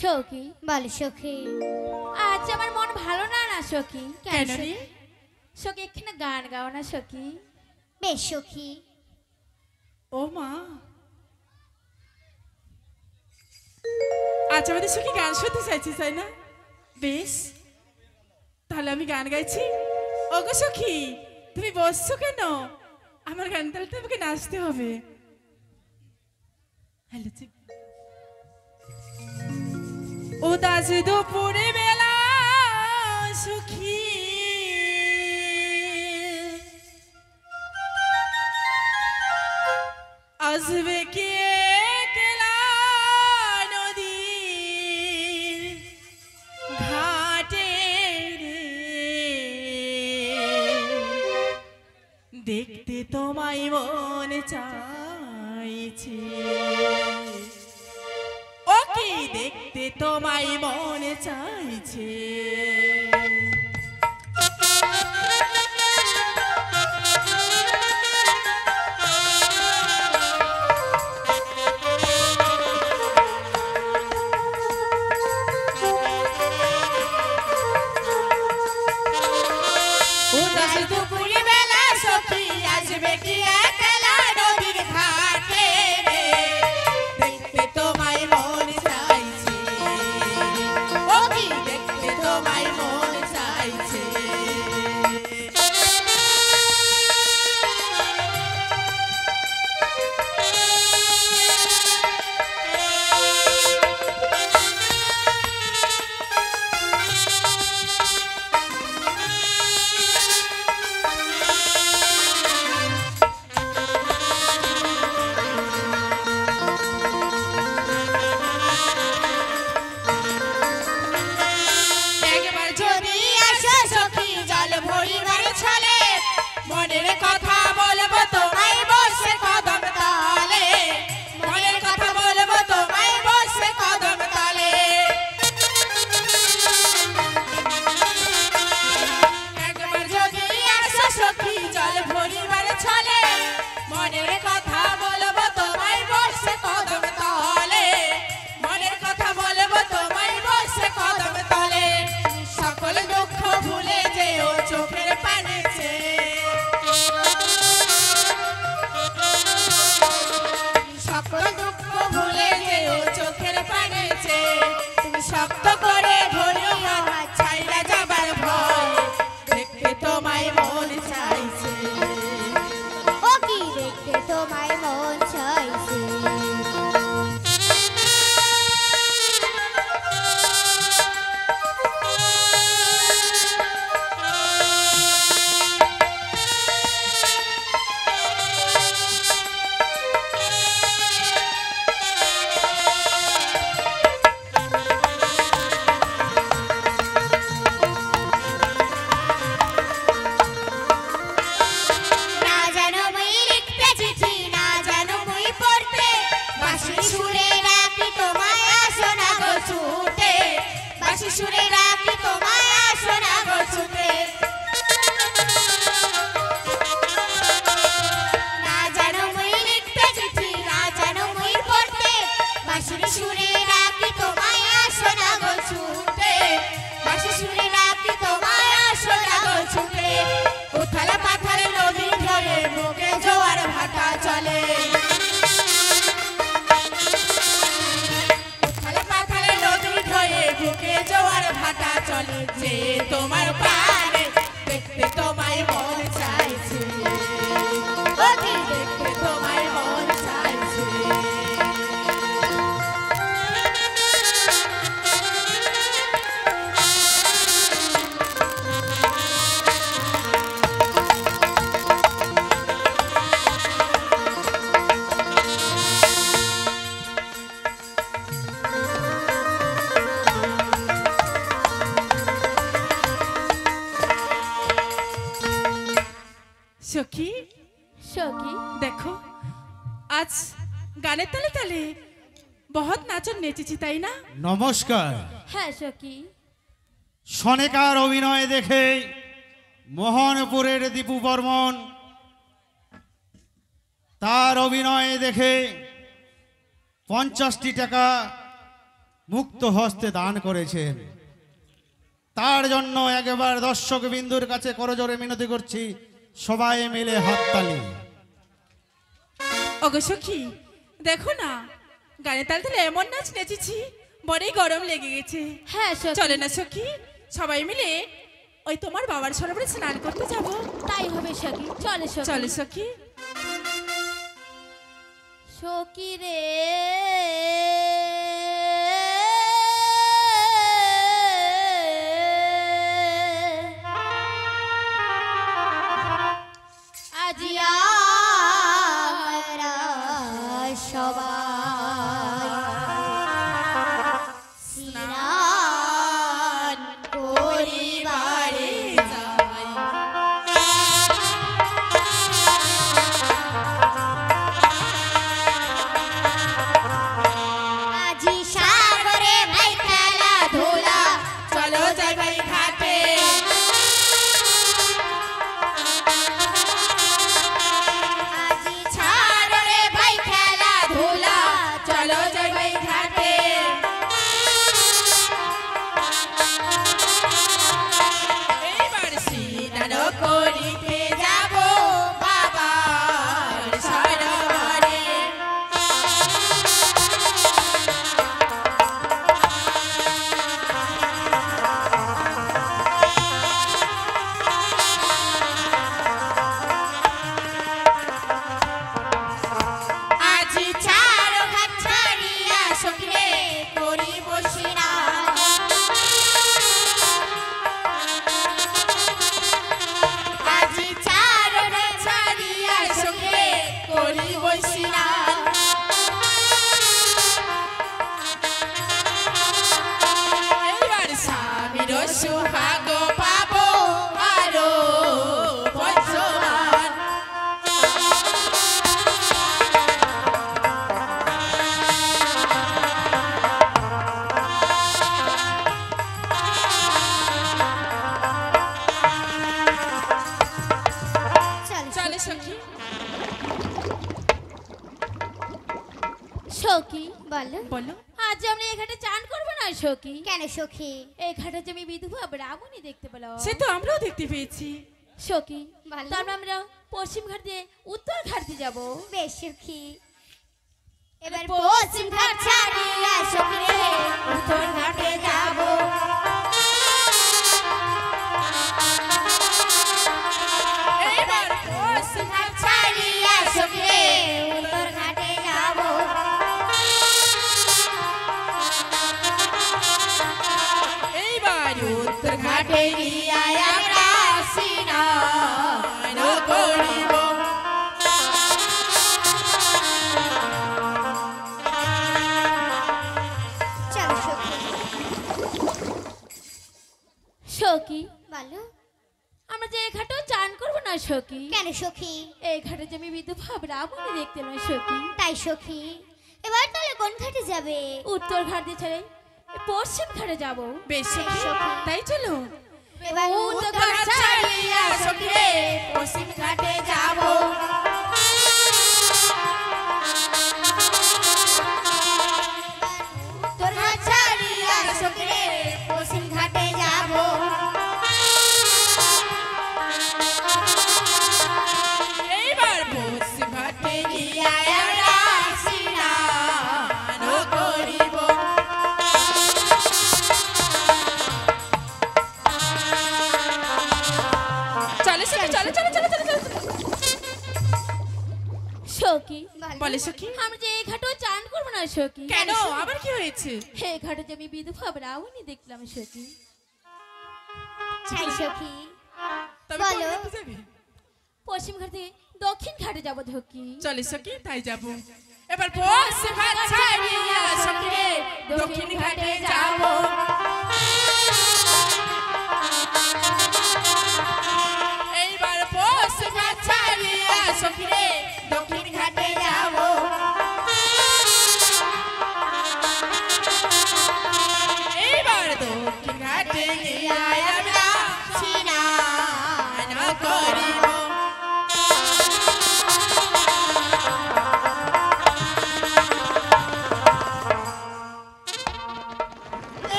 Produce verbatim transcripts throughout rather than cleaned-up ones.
সখী বল সখী। আজ আমার মন ভালো না না সখী। কেন রে? সখী এখানে গান গাও না সখী। বেশ সখী। ও মা, আজ আমাদের সখী গান শুনতে চাইছিস তাই না? বেশ, তাহলে আমি গান গাইছি। ওগো সখী, তুমি বসছো কেন? আমার গান তাহলে তোমাকে নাচতে হবে। হ্যালো, উদাস দুপুরে বেলা সখী আসবে কে কেলা নদীর ঘাটে রে, দেখতে তোমায় মন চাইছে, ওকে দেখতে তোমায় মন চাইছে। উদাস দুপুরে বেলা সখী আসবে কি একলা নদীর ঘাটে রে, দেখতে তোমায় মন চাইছে, ও কি দেখতে তোমায় মন চাইছে। একবার যদি আসো সখী জল ভরিবার ছলে, মনের কথা বলবো তোমায় বসে কদম তলে, মনের কথা বলবো তোমায় বসে কদম তলে। একবার যদি আসো সখী জল ভরিবার ছলে, মনের কথা বলবো তোমায় বসে কদম তলে, মনের কথা বলবো তোমায় বসে কদম তলে। সকল দুঃখ ভুলে যেও চোখের পানিছে, সকল দুঃখ ভুলে যেও চোখের পানিছে, তুমি শক্ত করে ধরিও হাত ছাইরা যাবার ভয়, দেখতে তোমায় মন চাইছে, ও কি দেখতে তোমায় মন চাইছে। না জানো মুই লিখতে চিঠি, না জানো মুই পড়তে, বাঁশি সুরে রাখি তোমায় আসো না গো ছুটে, বাঁশি সুরে রাখি তোমায় আসো না গো ছুটে। না জানো মুই লিখতে চিঠি, না জানো মুই পড়তে, বাঁশি সুরে রাখি তোমায় আসো না গো ছুটে, বাঁশি সুরে রাখি তোমায় আসো না গো ছুটে। উথাল পাথাল নদী ঢলে বুকে জোয়ার ভাটা চলে, উথাল পাথাল নদী ঢলে বুকে জোয়ার ভাটা চলে, যে তোমার প্রাণে দেখতে তোমায় মন চাইছে, ও কি দেখতে তোমায় মন চাইছে। সখী সখী দেখো, আজ গানের তালে তালে বহুত নাচন নেচেছি তাই না? নমস্কার। হ্যাঁ সখী। সনেকার অভিনয় দেখে মোহনপুরের দীপু বর্মন, তার অভিনয় দেখে পঞ্চাশটি টাকা মুক্ত হস্তে দান করেছেন। তার জন্য একবার দর্শক বিন্দুর কাছে করজোরে মিনতি করছি, সবাই মিলে হাততালি। ওগো সখী, দেখো না গানে তাল তালে এমন নাচ নেচেছি, বড়ই গরম লেগে গেছে। হ্যাঁ সখী, চলে না সখী, সবাই মিলে ওই তোমার বাবার সরোবরে স্নান করতে যাব। তাই হবে সখী, চলে সখী। চলে সখী। সখী রে আজি আমরা সবাই স্নান করিবারে যাই। আজি সাগরে ভাই খেলা ধুলা চলো যাই ভাই ঘাটে। আজি ছাড়রে ভাই খেলা ধুলা চলো যাই ভাই ঘাটে। এইবার স্নান করিতে যাব বাবার সরোবরে। আজি চার ঘাট ছাড়িয়া সখীরে করিব স্নান। আজি চার ঘাট ছাড়িয়া সখীরে করিব স্নান। এইবার স্বামীর সুহাগ পাবো আরো পঞ্চমান। চলে সখী। সখী বলো বলো। আজ আমরা এখানে চান করবো না সখী? কেন সখী? এই ঘাটে যে আমি বিধবা ব্রাহ্মণী দেখতে পেলাম। সে তো আমরাও দেখতে পেয়েছি। সখী ভালো। তারপর আমরা পশ্চিম ঘাট দিয়ে উত্তর ঘাট দিয়ে যাবো। বেশ সখী, এবার পশ্চিম ঘাট ছাড়িয়া সখী রে উত্তর ঘাটে যাব। এইবার পশ্চিম ঘাট ছাড়িয়া সখী রে উত্তর ঘাটে যাব। এইবার উত্তর ঘাটে গিয়া আমরা স্নান করিব। চল সখী। সখী বলো আমরা যে এই ঘাটেও চান করবো না সখী? কেন সখী? এই ঘাটে যে আমি বিধবা ব্রাহ্মণী দেখতে পেলাম সখী। তাই সখী, এবার তাহলে কোন ঘাটে যাবে? উত্তর ঘাট দিয়ে ছেড়ে পশ্চিম ঘাটে যাবো। বেশ সখী। তাই চলো। এবার উত্তর ঘাট ছাড়িয়া সখী রে পশ্চিম ঘাটে যাব। উত্তর ঘাট ছাড়িয়া সখী রে পশ্চিম ঘাটে যাব। এইবার পশ্চিম ঘাটে গিয়া আমরা স্নান করিব। চলে সখী, চলে চলে চলে চলে চলে। সখী বলে সখী। আমরা যে এই ঘাটেও চান করবো না সখী? কেন, আবার কি হয়েছে? এই ঘাটে যে আমি বিধবা ব্রাহ্মণী দেখলাম সখী। তাই সখী, তবে কোন বলো। ঘাটে যাবি? পশ্চিম ঘাট থেকে দক্ষিণ ঘাটে যাবো ধকি। চলে সখী, তাই যাব। এবার পশ্চিম ঘাট ছাড়িয়া সখী রে দক্ষিণ ঘাটে যাব। এইবার পশ্চিম ঘাট ছাড়িয়া সখী রে দক্ষিণ ঘাটে যাব। এইবার দক্ষিণ ঘাটে গিয়া আমরা স্নান করিব।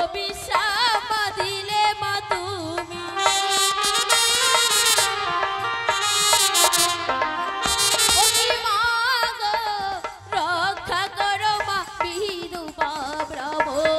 অভিশাপ দিলে মা তুমি ও কি মা গো রক্ষা করো মা বিধবা ব্রাহ্মণী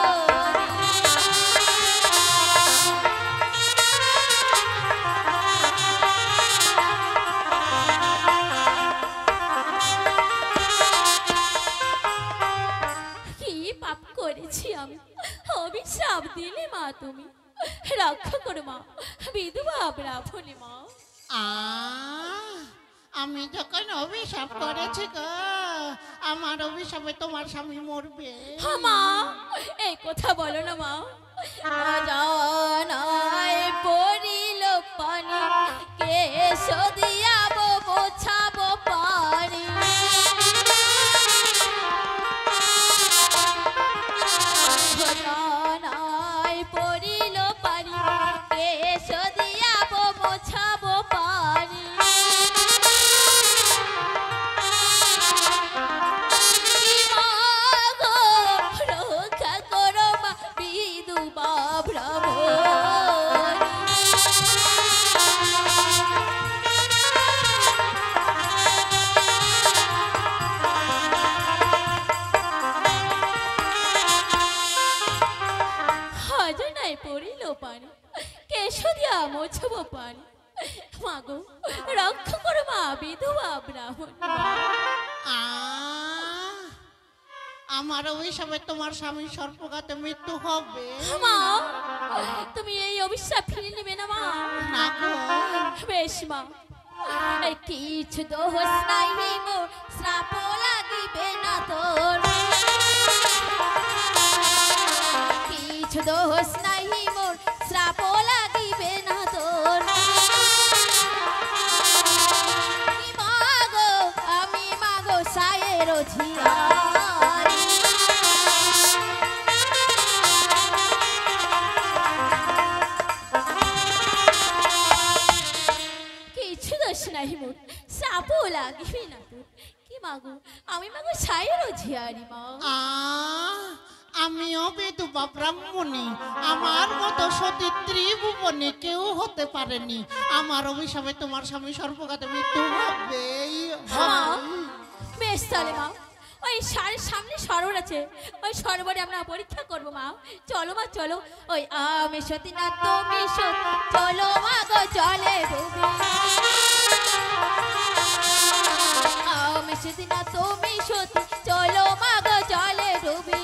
কি পাপ করেছি আমি অভিশাপ দিলে মা তুমি রক্ষা করো মা বিধবা ব্রাহ্মণী মা আ আমি যখন অভিশাপ করেছি গো, আমার অভিশাপে তোমার স্বামী মরবে। হ্যাঁ মা এই কথা বলো না মা জানায় পড়িল পানি কে সদিয়াবো বোঝাবো পারি জানায় পড়িল পানি কে সদিয়াবো বোঝাবো পারি কি মা গো রক্ষা করো মা বিধবা ব্রাহ্মণী হাজনায় পড়িল পানি কেশো দিয়া মোছবো পানি মা গো রক্ষা করো মা বিধবা ব্রাহ্মণী আ আমার অভিশাপে তোমার স্বামী সর্পঘাতে মৃত্যু হবে। মা তুমি এই অভিশাপ ফিরে নেবে না মা না গো, বেশ মা এই কিছু দোষ নাই মোর শ্রাপ লাগিবে না তোর কিছু দোষ নাই মোর শ্রাপ লাগিবে না তোর কি মাগো আমি মাগো সায়ের ঝিয়ারি কিছু দোষ নাই মোর শ্রাপও লাগিবে না তোর কি মাগো আমি মাগো সায়ের ঝিয়ারি মা আ আমিও বিধবা ব্রাহ্মণী, আমার মতো সতী ত্রিভুবনে কেউ হতে পারেনি। আমার অভিশাপে তোমার স্বামী সর্পঘাতে মৃত্যু হবেই মা হবে। বেশ তাহলে মা ওই সারের সামনে সরোবর আছে ওই সরোবরে আমরা পরীক্ষা করবো মা চলো মা চলো ওই আমি সতী না তুমি সতী চলো মা গো জলে ডুবে আমি সতী না তুমি সতী চলো মা গো জলে ডুবে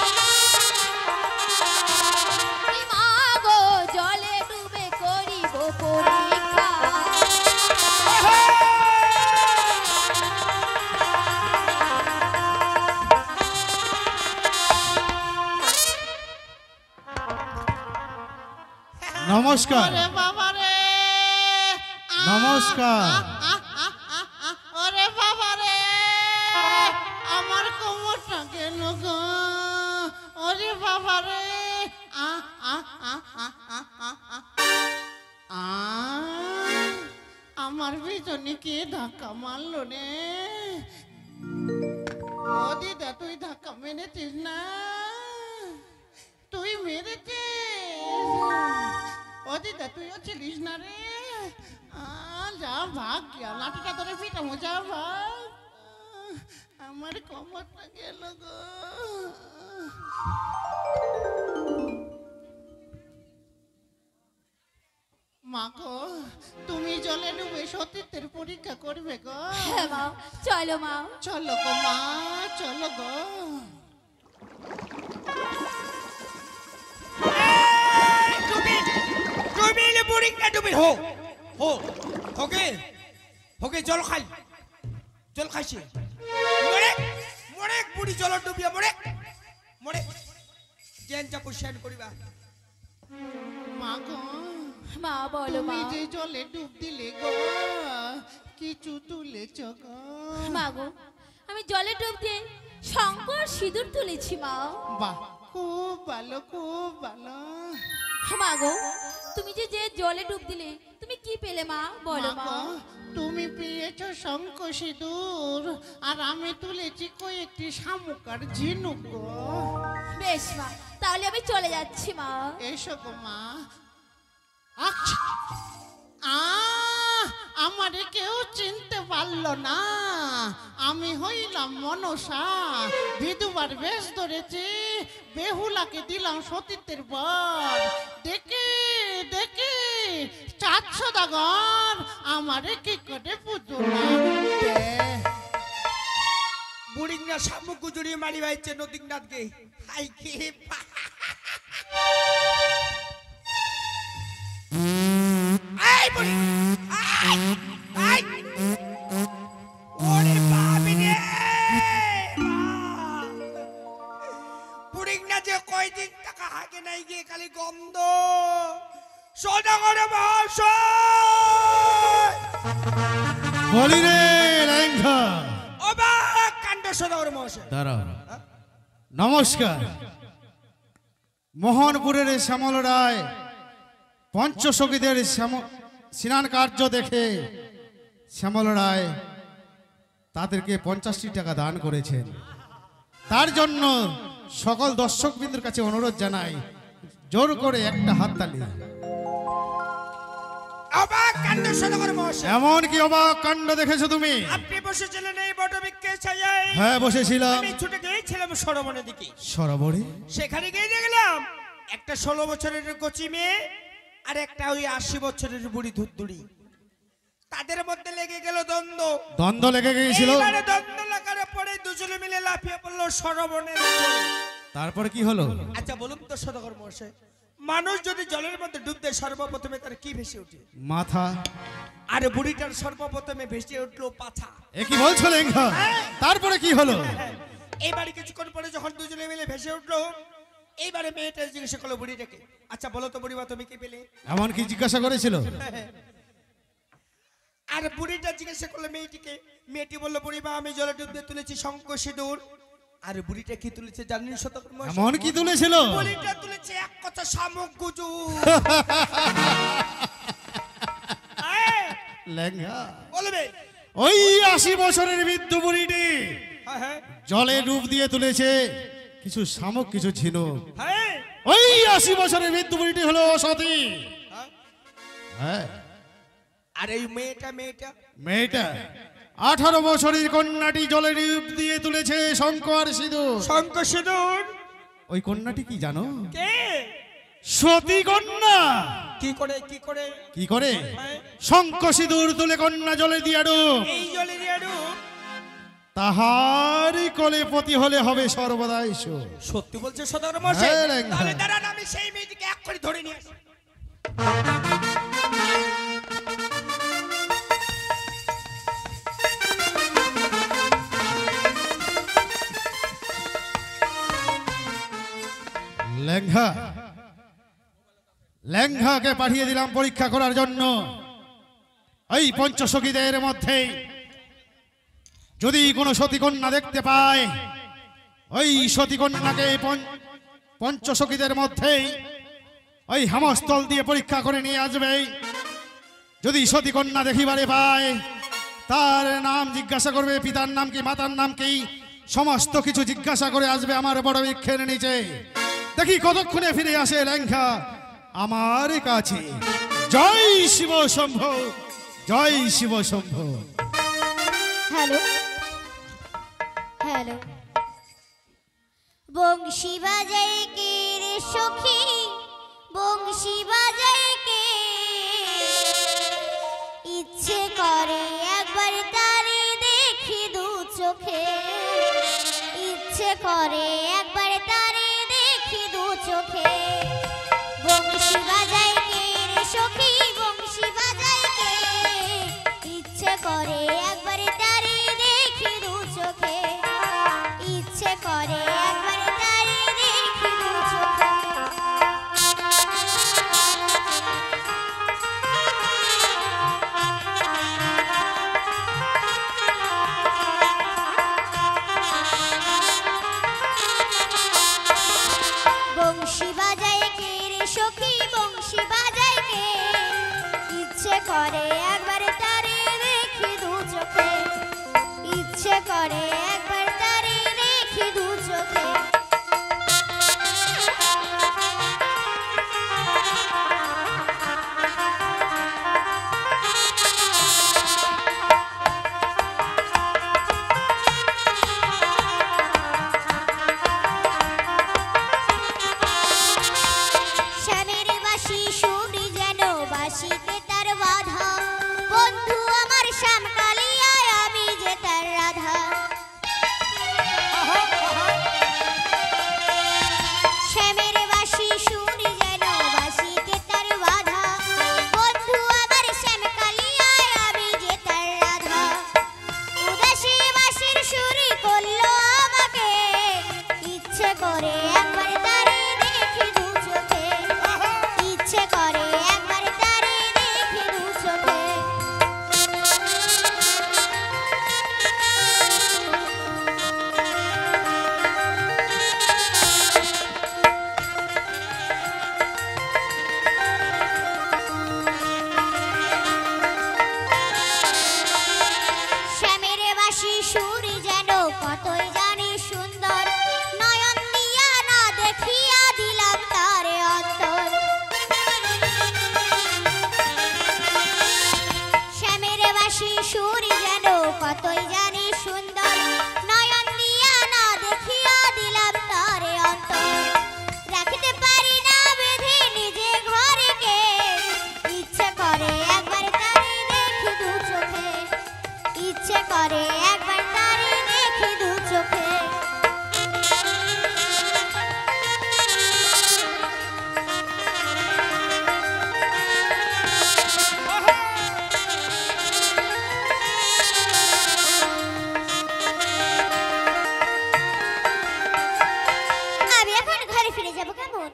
কি মা গো জলে ডুবে করিব পরীক্ষা নমস্কার ওরে বাবা রে, নমস্কার। ওরে বাবা রে, আমার কোমরটা গেল গো। ওরে বাবা রে, আ আ আ আ আ আ আ। আ, আমার পিছনে কে ধাক্কা মারলো রে? ও দিদা, তুই ধাক্কা মেরেছিস না? তুই মেরেছিস? ও দিদা, তুইও ছিলিস না রে? আ, যা ভাগ গিয়া, লাঠিটা ধরে পিটামো, যা ভাগ। আমার কমরটা গেল গো। মা গো, তুমি জলে ডুবে সতীত্বের পরীক্ষা করবে গো? হ্যাঁ মা চলো মা চলো গো মা, চলো গো। ডুবিলে বুড়িটা ডুবি হো হো হোকে হোকে জল খাই জল খাইছে মরে মরে বুড়ি জল ডুবিয়া মরে মরে জেন যা কোশ্চেন করিবা মা গো, মা বলো মা তুমি যে জলে ডুব দিলে গো, কিছু তুলেছ গো? মা গো আমি জলে ডুব দিয়ে শঙ্কর সিঁদুর তুলেছি মা বাহ, খুব ভালো, খুব ভালো। মা গো তুমি যে যে জলে ডুব দিলে তুমি কি পেলে মা বলো মা মা গো, তুমি পেয়েছো শঙ্খ সিঁদুর, আর আমি তুলেছি কয়েকটি শামুক আর ঝিনুক গো। বেশ মা তাহলে আমি চলে যাচ্ছি মা। এসো গো মা। আচ্ছা, আ আমারে কেউ চিনতে পারলো না, আমি হইলাম মনসা। বিধবার বেশ ধরেছি, বেহুলাকে দিলাম সতীত্বের বর। দেখে দেখে চাঁদ সদাগর আমারে কি করে পুজো লাগবে। বুড়িংনা শামুক গুজুরি মারি বাইছে নদীনাথকে। হাই কি আই বুড়ি আই আই ওরে বাবি রে বুড়িংনা যে কয়দিন টাকা হাগে নাই গিয়ে খালি গন্ধ। সদাগর মহাশয় বলি রে ল্যাংঘা। অবাক কাণ্ড সদাগর মহাশয়। দাঁড়াও। নমস্কার। মোহনপুরের শ্যামল রায় পঞ্চসখীদের স্নান কার্য দেখে শ্যামল রায় তাদেরকে পঞ্চাশটি টাকা দান করেছেন। তার জন্য সকল দর্শকবৃন্দের কাছে অনুরোধ জানাই, জোর করে একটা হাততালি। অবাক কাণ্ড সদাগর মহাশয়। এমন কি অবাক কাণ্ড দেখেছো তুমি? আপনি বসেছিলেন এই বটবৃক্ষের ছায়ায়। হ্যাঁ, বসেছিলাম। আমি ছুটে গিয়েছিলাম সরোবরের দিকে। সরোবরে? সেখানে গিয়ে দেখলাম একটা ষোলো বছরের কচি মেয়ে আর একটা ওই আশি বছরের বুড়ি ধুতদুড়ি। তাদের মধ্যে লেগে গেল দ্বন্দ্ব। দ্বন্দ্ব লেগে গিয়েছিল? এইবারে দ্বন্দ্ব লাগার পরে দুজনে মিলে লাফিয়ে পড়লো সরোবরের মধ্যে। তারপরে কি হলো? আচ্ছা বলুন তো সদাগর মহাশয়, মানুষ যদি জলের মধ্যে ডুব দেয় সর্বপ্রথমে তার কি ভেসে ওঠে? মাথা। আর বুড়িটার সর্বপ্রথমে ভেসে উঠলো পাছা। এ কি বলছো লেঙ্গা? তারপরে কি হলো? এইবারে কিছুক্ষণ পরে যখন দুজনে মিলে ভেসে উঠলো, এইবারে মেয়েটা জিজ্ঞাসা করলো বুড়িটাকে, আচ্ছা বলো তো বুড়িমা তুমি কি পেলে? এমন কি জিজ্ঞাসা করেছিল? আর বুড়িটা জিজ্ঞাসা করলো মেয়েটিকে। মেয়েটি বললো বুড়িমা আমি জলে ডুব দিয়ে তুলেছি শঙ্খ সিঁদুর। আর বুড়িটা কি তুলেছে জানেন সদাগর মহাশয়? এমন কি তুলেছিল? বুড়িটা তুলেছে এক কথা শামুক গুজু। লেঙ্গা বলবে ওই আশি বছরের বৃদ্ধ বুড়িটি হ্যাঁ হ্যাঁ জলে ডুব দিয়ে তুলেছে কিছু শামুক কিছু ঝিনুক। হ্যাঁ ওই আশি বছরের বৃদ্ধ বুড়িটি হলো সতী। হ্যাঁ। আর এই মেয়েটা মেয়েটা মেয়েটা আঠারো বছরের কন্যাটি জলে ডুব দিয়ে তুলেছে শঙ্খ আর সিঁদুর। শঙ্খ সিঁদুর। ওই কন্যাটি কি জানো? কে? সতী কন্যা। কি করে কি করে কি করে? হ্যাঁ। শঙ্খ সিঁদুর তুলে কন্যা জলে দিয়ে ডুব। এই জলে দিয়ে ডুব। তাহারই কোলে পতি হলে হবে সর্বদা এসো। সত্যি বলছে সদাগর মশাই? হ্যাঁ, লেঙ্গা। তাহলে দাঁড়ান আমি সেই মেয়েটিকে এক করে ধরে নিয়ে আসি। লেঙ্গা লেঙ্গাকে পাঠিয়ে দিলাম পরীক্ষা করার জন্য। এই পঞ্চসখীদের মধ্যে যদি কোনো সতীকন্যা দেখতে পায়, ওই সতীকন্যাকে পঞ্চসখীদের মধ্যে ওই হামস্থল দিয়ে পরীক্ষা করে নিয়ে আসবে। যদি সতীকন্যা দেখিবারে পায়, তার নাম জিজ্ঞাসা করবে, পিতার নাম কি মাতার নাম কি, সমস্ত কিছু জিজ্ঞাসা করে আসবে আমার বড় বৃক্ষের নিচে। দেখি কতক্ষণে ফিরে আসে লেঙ্গা আমার কাছে। জয় শিব শম্ভ, জয় শিব শম্ভ। হ্যালো হ্যালো বংশী বাজায় কে রে সখী, বংশী বাজায় কে? ইচ্ছে করে একবার তারে দেখি দু চোখে, ইচ্ছে করে একবার তারে দেখি দু চোখে। বংশী বাজায় কে রে সখী, বংশী বাজায় কে? ইচ্ছে করে একবার তারে দেখি দু চোখে, ইচ্ছে করে একবার তারে দেখি দু চোখে। বংশী বাজায় কে রে সখী, বংশী বাজায় কে? ইচ্ছে করে একবার তারে দেখি দু চোখে, ইচ্ছে করে একবার তারে দেখি দু চোখে। ফিরে যাব কেমন?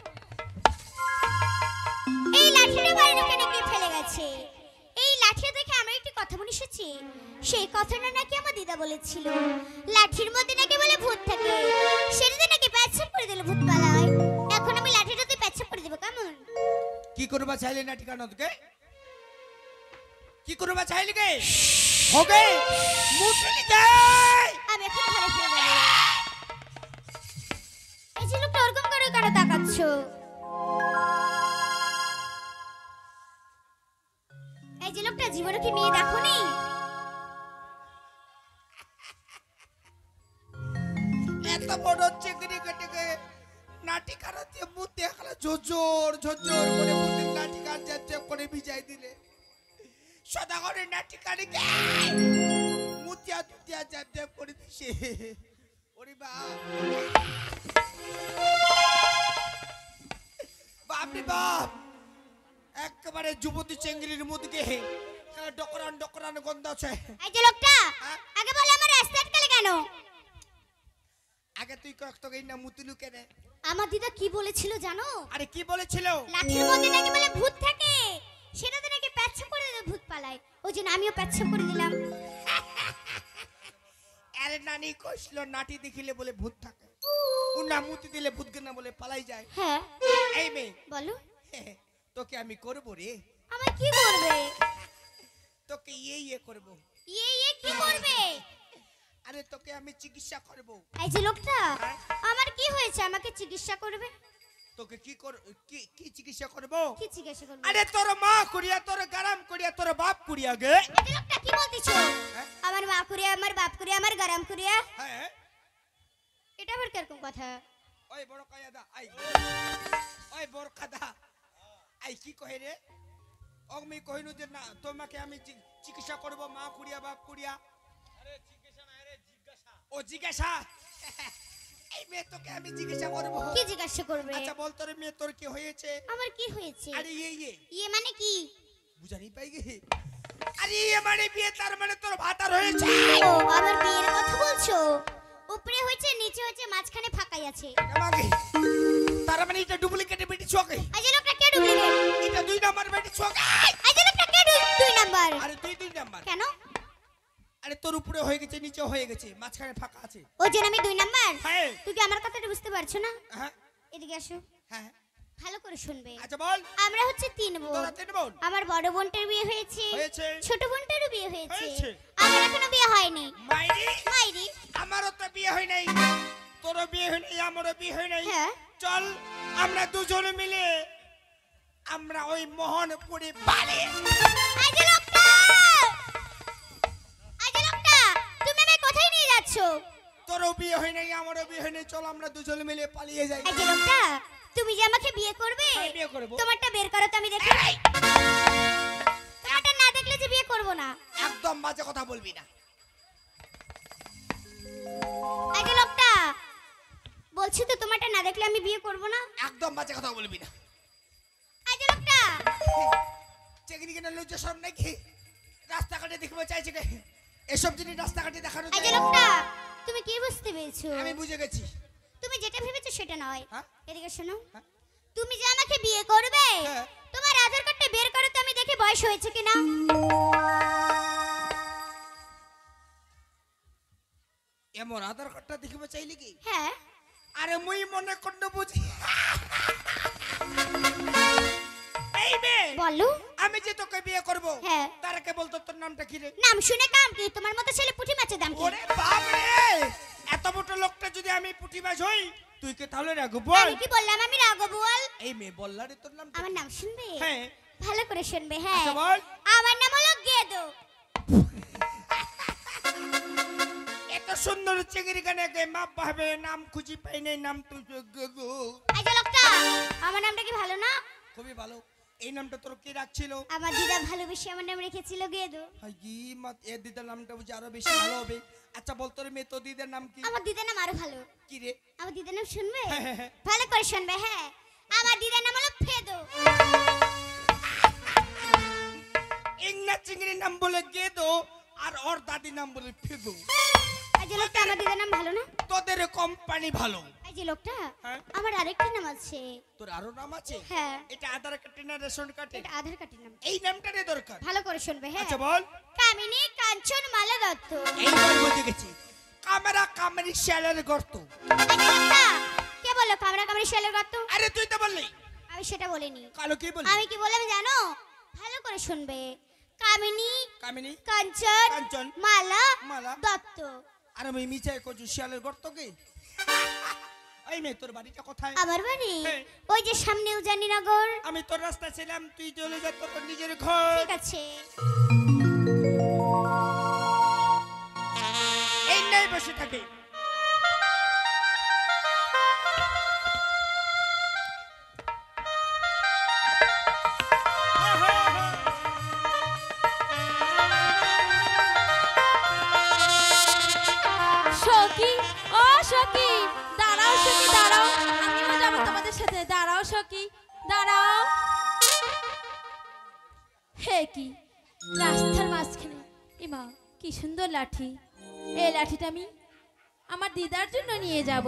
এই লাঠিটা বাড়ির ওখানে কে ফেলে গেছে? এই লাঠি দেখে আমার একটি কথা মনে এসেছে। সেই কথাটা নাকি আমার দিদা বলেছিল, লাঠির মধ্যে নাকি বলে ভূত থাকে। সেটাতে নাকি পেচ্ছাপ করে দিল ভূত পালায়। এখন আমি লাঠিটাতে পেচ্ছাপ করে দেব কেমন? কি করবা চাইলে না ঠিকানা তোকে? কি করবা চাইলে কে? হবে মুটলি যাই। আমি এখন ঘরে ফিরে যাব। এই যে লোকটা ওরকম করে কেন তাকাচ্ছো? এই যে লোকটা জীবনে কি মেয়ে দেখোনি? এত বড় চিংড়ি কেটে নাটি কাটাতে মুখ দেখালা ঝোঝর ঝোঝর করে মুখের নাটি কাট যাচ্ছে করে ভিজাই দিলে সদা করে নাটি কাটে মুতিয়া তুতিয়া যাচ্ছে করে দিছে। ওরে বাপ বাপরে বাপ, একেবারে যুবতী চেঙ্গিরির মুখকে ডকরান ডকরান গন্ধ আছে। এই যে লোকটা আগে বলে আমার রাস্তা আটকালে কেন? আগে তুই কয়েক তোকে না মুতিলু কেনে? আমার দিদা কি বলেছিল জানো? আরে কি বলেছিল? লাঠির মধ্যে নাকি বলে ভূত থাকে, সেটাতে নাকি পেচ্ছাপ করে দিলে ভূত পালায়। ওই জন্য আমিও পেচ্ছাপ করে দিলাম। আরে নানি কইছিল নাটি দেখিলে বলে ভূত থাকে, ও না মুতি দিলে ভূত কেনা বলে পালাই যায়। হ্যাঁ এই মেয়ে বলো, তোকে আমি করব রে। আমার কি করবে? তোকে ইয়ে ইয়ে করব। ইয়ে ইয়ে কি করবে? আরে তোকে আমি চিকিৎসা করব। এই যে লোকটা আমার কি হয়েছে আমাকে চিকিৎসা করবে? তোকে কি কর কি কি চিকিৎসা করব? কি চিকিৎসা করবে? আরে তোর মা কুড়িয়া তোর গরম কুড়িয়া তোর বাপ কুড়িয়া গে। এই যে লোকটা কি বলতিছো? আমার মা কুড়িয়া, আমার বাপ কুড়িয়া, আমার গরম কুড়িয়া, হ্যাঁ এটা আবার কিরকম কথা? ওই বড় কায়াদা আই, ওই বড় কাদা আই কি কহে রে? অগমি কহিনু যে না তোমাকে আমি চিকিৎসা করব মা কুড়িয়া বাপ কুড়িয়া। আরে চিকিৎসা না রে জিজ্ঞাসা। ও জিজ্ঞাসা। এই মেয়ে তোকে আমি জিজ্ঞাসা করব। কি জিজ্ঞাসা করবে? আচ্ছা বল তোর মেয়ে তোর কি হয়েছে? আমার কি হয়েছে? আরে ইয়ে ইয়ে ইয়ে মানে কি? বুঝানি পাই গে। আরে ইয়ে মানে বিয়ে, তার মানে তোর ভাতার হয়েছে। ও আমার বিয়ের কথা বলছো? উপরে হয়েছে নিচে হয়েছে মাঝখানে ফাঁকাই আছে। আমাকে তার মানে এটা ডুপ্লিকেট বেটি চোখে। এই যে লোকটা কে ডুপ্লিকেট? এটা দুই নাম্বার বেটি চোখে। এই যে লোকটা কে দুই দুই নাম্বার? আরে তুই দুই নাম্বার কেন? আরে তোর উপরে হয়ে গেছে নিচে হয়ে গেছে মাঝখানে ফাঁকা আছে। ওই জন্য আমি দুই নাম্বার? হ্যাঁ তুই কি আমার কথাটা বুঝতে পারছো না? হ্যাঁ এদিকে আসো, হ্যাঁ ভালো করে শুনবে। আচ্ছা বল। আমরা হচ্ছে তিন বোন। তোরা তিন বোন? আমার বড় বোনটার বিয়ে হয়েছে, হয়েছে। ছোট বোনটারও বিয়ে হয়েছে, হয়েছে। আমার এখনো বিয়ে হয়নি। মাইরি মাইরি আমারও তো বিয়ে হয় নাই, তোরও বিয়ে হয় নাই, আমারও বিয়ে হয় নাই। হ্যাঁ চল আমরা দুজনে মিলে আমরা ওই মোহনপুরে বাড়ি। এই যে লোকটা, এই যে লোকটা, তুমি আমায় কোথায় নিয়ে যাচ্ছো? তোরও বিয়ে হয় নাই আমারও বিয়ে হয় নাই, চল আমরা দুজনে মিলে পালিয়ে যাই। এই যে লোকটা, তুমি যে আমাকে বিয়ে করবে, হ্যাঁ, বিয়ে করব। তোমারটা বের করো তো আমি দেখি। এই, তোমারটা না দেখলে যে বিয়ে করব না। একদম বাজে কথা বলবি না। এই যে লোকটা, বলছি তো তোমারটা না দেখলে আমি বিয়ে করব না। একদম বাজে কথা বলবি না। এই যে লোকটা, চেকনি কেন লজ্জা শরম নাকি? রাস্তাঘাটে দেখবো চাইছে কে? এসব জিনিস রাস্তাঘাটে দেখানো এই যে যায়? লোকটা, তুমি কি বুঝতে পেরেছো? আমি বুঝে গেছি। তুমি যেটা ভেবেছো সেটা নয়। হ্যাঁ? এদিকে শোনো, হ্যাঁ? তুমি যে আমাকে বিয়ে করবে, হ্যাঁ। তোমার আধার কার্ডটা বের করো তো আমি দেখি বয়স হয়েছে কিনা। এমন আধার কার্ডটা দেখবো চাইলি কি? হ্যাঁ আরে মুই মনে করতে বুঝি। এই মেয়ে, বলো। আমি যে তোকে বিয়ে করব, হ্যাঁ। তার আগে বলতো তোর নামটা কি রে? নাম শুনে কাম কি? তোমার মতো ছেলে পুঁটি মাছের দাম কি? ওরে বাপ রে, এত বড় লোকটা যদি আমি পুটিবাজ হই, তুই কে তাহলে রাখবো বল? আমি কি বললাম আমি রাগো বল? এই মেয়ে বললা রে তোর নাম। আমার নাম শুনবে? হ্যাঁ ভালো করে শুনবে। হ্যাঁ আচ্ছা বল। আমার নাম হলো গেদো। এত সুন্দর চিংড়ি গানে গে মাপ ভাবে নাম খুঁজি পাই নাই, নাম তুই গো। এই যে লোকটা, আমার নামটা কি ভালো না? খুবই ভালো। এই নামটা তোর কে রাখছিল? আমার দিদা ভালোবেসে আমার নাম রেখেছিল গেদো। হাই কি মত এ দিদার নামটা বুঝি আরো বেশি ভালো হবে। আচ্ছা বল তোর মেয়ে তোর দিদার নাম কি? আমার দিদার নাম আরো ভালো। কি রে? আমার দিদার নাম শুনবে? হ্যাঁ, হ্যাঁ, হ্যাঁ। ভালো করে শুনবে। হ্যাঁ আমার দিদার নাম হলো ফেদো। ইংনা চিংড়ির নাম বলে গেদো আর ওর দাদির নাম বলে ফেদো। এই যে লোকটা, আমার দিদার নাম ভালো না? তোদের কোম্পানি ভালো। এই যে যে লোকটা হ্যাঁ। আমার আরেকটা নাম আছে। তোর আরো নাম আছে? হ্যাঁ, এটা আধার কার্ডে না রেশন কার্ডে? এটা আধার কার্ডের নাম। এই নামটারই দরকার। ভালো করে শুনবে। হ্যাঁ, আচ্ছা বল। কামিনী কাঞ্চন মালা দত্ত। এইবার বুঝে গেছি, ক্যামেরা কামেরি শ্যালের গর্ত। এই যে লোকটা, কে বললো কামরা কামড়ি শেলের গর্ত? আরে তুই তো বললি। আমি সেটা বলিনি। কালো কি বললি? আমি কি বললাম জানো? ভালো করে শুনবে। কামিনী কামিনী কাঞ্চন কাঞ্চন মালা মালা দত্ত। আর আমি মিছাই কচু শিয়ালের গর্ত কে? এই মেয়ে তোর বাড়িটা কোথায়? আমার বাড়ি হ্যাঁ। ওই যে সামনে উজানিনগর। আমি তোর রাস্তা ছিলাম, তুই চলে যা তোর নিজের ঘর। ঠিক আছে। এই নাই বসে থাকে। সখী, ও সখী, দাঁড়াও সখী দাঁড়াও, আমিও যাবো তোমাদের সাথে। দাঁড়াও সখী দাঁড়াও। হে কি রাস্তার মাঝখানে, এমা কি সুন্দর লাঠি। এই লাঠিটা আমি আমার দিদার জন্য নিয়ে যাব।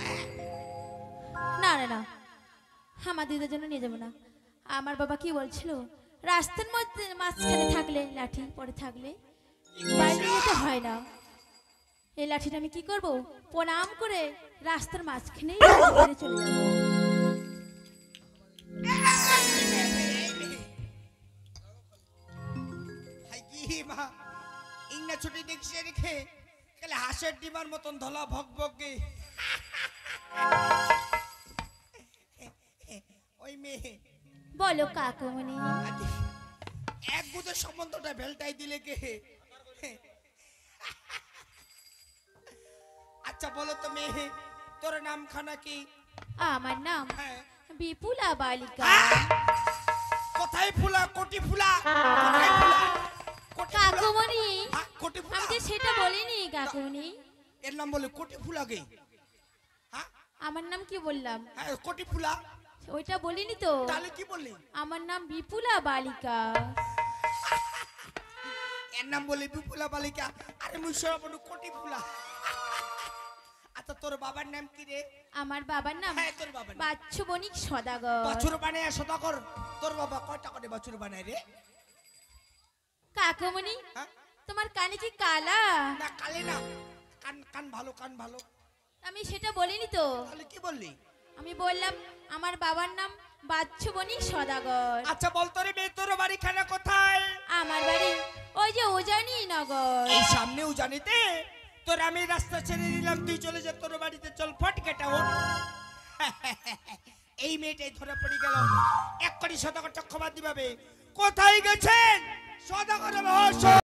না না না, আমার দিদার জন্য নিয়ে যাব না। আমার বাবা কি বলছিল, রাস্তার মধ্যে মাঝখানে থাকলে লাঠি পরে থাকলে বাইরে যেতে হয় না। এই লাঠিটা আমি কি করব, প্রণাম করে রাস্তার মাঝখানে চলে যাব। হাই কি মা, ইন্না ছুটি দেখছে রেখে কালে হাঁসের ডিমার মতন ধলা ভক ভকে। ওই মেয়ে বলো কাকুমণি। এক বুধের সম্বন্ধটা ভেলটাই দিলে কে? আচ্ছা বলো তো মেয়ে, তোর নাম খানা কি? আমার নাম হ্যাঁ। বিপুলা বালিকা। কোথায় ফুলা? কোটি ফুলা? কোথায় ফুলা? কোটি ফুলা? কাকুমণি, হ্যাঁ, কোটি ফুলা? আমি তো সেটা বলিনি কাকুমণি। এর নাম বলে কোটি ফুলা গে? হ্যাঁ আমার নাম কি বললাম? হ্যাঁ কোটি ফুলা। ওইটা বলিনি তো। তাহলে কি বললি? আমার নাম বিপুলা বালিকা। এর নাম বলে বিপুলা বালিকা। আরে মুশরা বড় কোটি ফুলা। আচ্ছা তোর বাবার নাম কি রে? আমার বাবার নাম হ্যাঁ তোর বাবার নাম বাচ্চু বণিক সদাগর। বাছুর বানায় সদাগর। তোর বাবা কয়টা করে বাছুর বানায় রে? কাকুমণি, হ্যাঁ তোমার কানে কি কালা? না কালে না, কান কান ভালো, কান ভালো। আমি সেটা বলিনি তো। তাহলে কি বললি? আমি বললাম আমার বাবার নাম বাচ্চু বণিক সদাগর। আচ্ছা বল তোর মেয়ে তোর বাড়ি খানা কোথায়? আমার বাড়ি ওই যে উজানি নগর। এই সামনেও জানিতে তোর আমি রাস্তা ছেড়ে দিলাম, তুই চলে যা তোর বাড়িতে। চল ফট কেটা ওঠ। এই মেয়েটাই ধরা পড়ে গেল। এক কোটি সদাগর চক্ষবাদ দিবাবে। কোথায় গেছেন সদাগর মহাশয়?